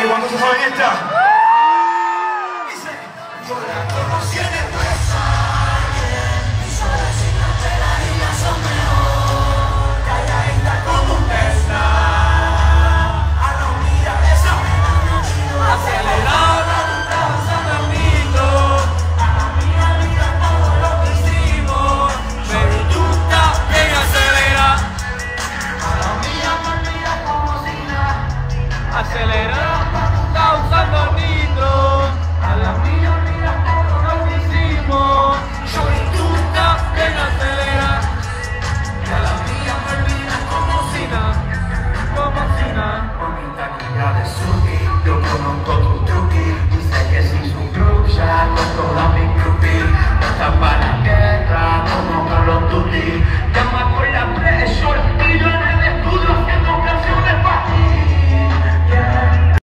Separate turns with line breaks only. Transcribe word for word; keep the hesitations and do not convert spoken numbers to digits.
¿Cuántos se saben esta? Dice, yo la conocí en el Versalles, y sobre sin la tela y ya son mejor. Calladita como un Tesla, a la unidad de esa acelerada, nunca usando el mito. A la mía mira todo lo que hicimos, pero tú estás bien acelera. A la mía me mira como si nada, acelera. Usando nitro, a la mía mira todo lo que hicimos. Yo y tú también acelera, y a la mía me olvida como si nada, como si nada. Con mi taquilla de Suki, yo conozco tu truqui, dice que si su club ya con toda mi